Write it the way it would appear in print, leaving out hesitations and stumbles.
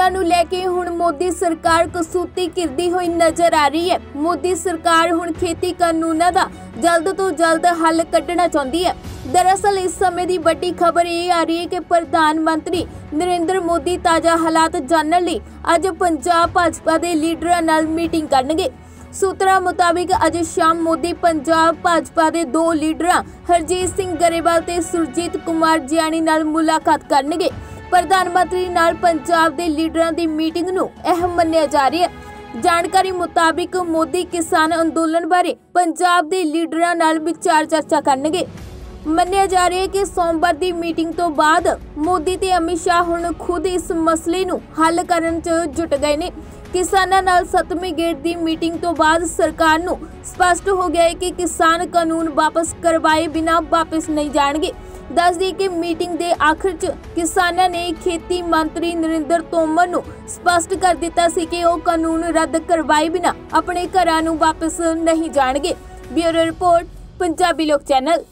कानूनां नूं लैके हुण मोदी सरकार कसूती घिरदी हुई नजर आ रही है। मोदी सरकार हुण खेती कानूनां दा जल्द तो जल्द हल कढ़ना चाहुंदी है। दरअसल इस समय की बड़ी खबर ये आ रही है कि प्रधानमंत्री नरेंद्र मोदी ताज़ा हालात जानने लई अज पंजाब भाजपा के लीडरां नाल मीटिंग करनगे। सूत्रों मुताबिक अज शाम मोदी पंजाब भाजपा के 2 लीडरां हरजीत सिंह गरेवाल ते सुरजीत कुमार जियाणी नाल मुलाकात करनगे। प्रधानमंत्री नाल पंजाब के लीडरां की मीटिंग नूं अहम मन्निया जा रहा है। जानकारी मुताबिक मोदी किसान अंदोलन बारे पंजाब के लीडरां नाल विचार चर्चा करनगे। मन्निया जा रहा है कि सोमवार की मीटिंग तो बाद मोदी ते अमित शाह हुण खुद इस मसले नूं हल करन च जुट गए ने। किसानां नाल 7वें गेड़ की मीटिंग तो बाद सरकार नूं स्पष्ट हो गया है कि किसान कानून वापस करवाए बिना वापस नहीं जाणगे। दस दी कि मीटिंग के आखिर च किसानां ने खेती मंत्री नरेंद्र तोमर नूं स्पष्ट कर दिता सी कि वो कानून रद्द करवाए बिना अपने घरां नूं वापस नहीं जाणगे। ब्यूरो रिपोर्ट, पंजाबी लोक चैनल।